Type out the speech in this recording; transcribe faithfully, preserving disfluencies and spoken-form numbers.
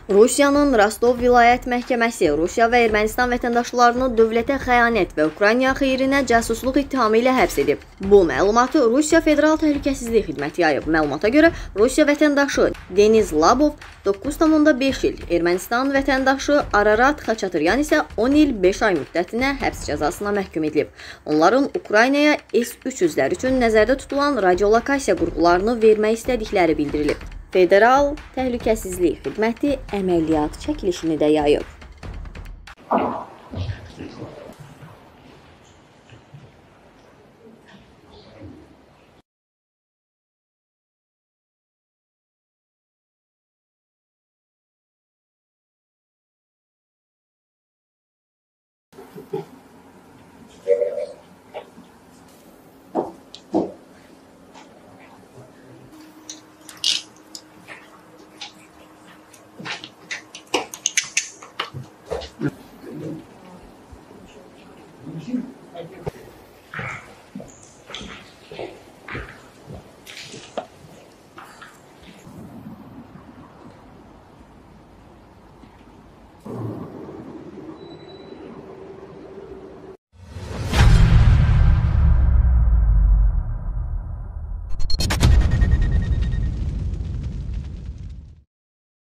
Rusiyanın Rostov vilayət məhkəməsi Rusiya və Ermənistan vətəndaşlarını dövlətə xəyanət və Ukrayna xeyrinə casusluq ittihamı ilə həbs edib. Bu məlumatı Rusiya Federal Təhlükəsizlik Xidməti yayıb. Məlumata görə Rusiya vətəndaşı Deniz Labov doqquz tam beş il, Ermənistan vətəndaşı Ararat Xaçatüryan isə on il beş ay müddətinə həbs cəzasına məhkum edilib. Onların Ukraynaya S üç yüzlər üçün nəzərdə tutulan radiolokasiya qurğularını vermək istədikləri bildirilib. Federal Təhlükəsizlik Xidməti əməliyyat çəkilişini də yayıb.